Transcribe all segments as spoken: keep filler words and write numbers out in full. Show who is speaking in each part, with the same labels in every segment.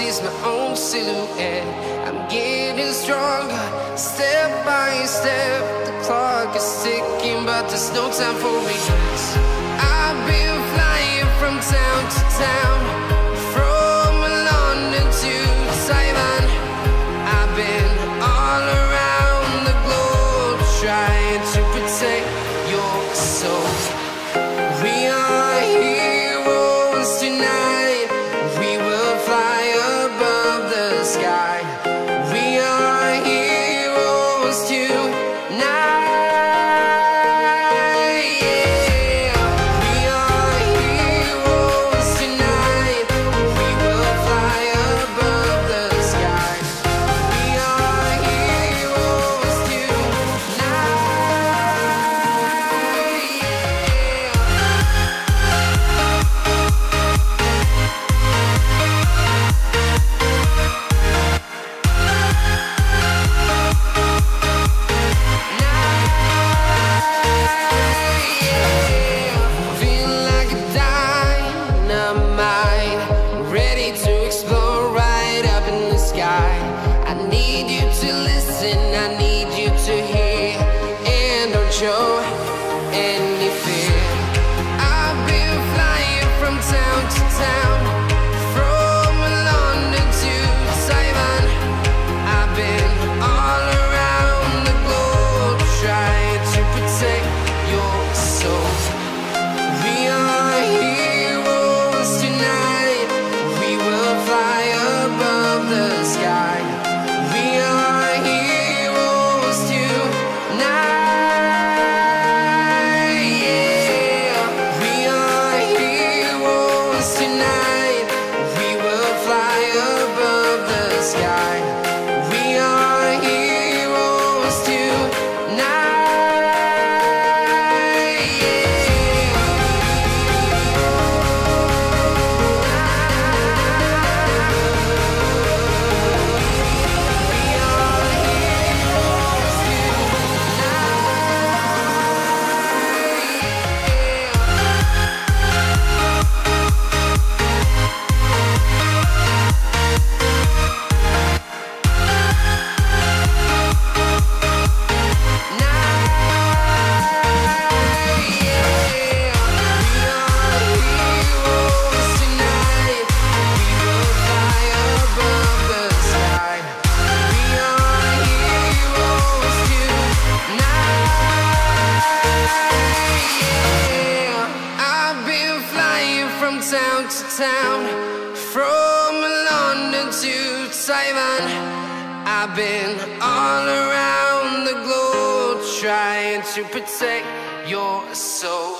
Speaker 1: see's my own silhouette. I'm getting stronger, step by step. The clock is ticking, but there's no time for regrets. I've been flying from town to town, from London to Taiwan. I've been all around the globe, trying to protect your soul. We are heroes tonight. We will fly above the sky. We are heroes tonight. Town to town, from London to Taiwan. I've been all around the globe, trying to protect your soul.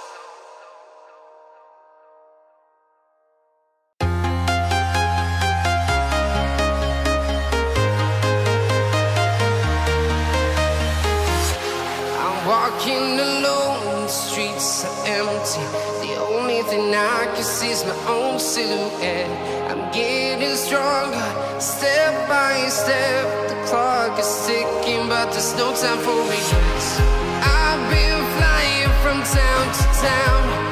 Speaker 1: I'm walking alone, the streets are empty. The only thing I can see is my own silhouette. I'm getting stronger, step by step. The clock is ticking, but there's no time for regrets. I've been flying from town to town,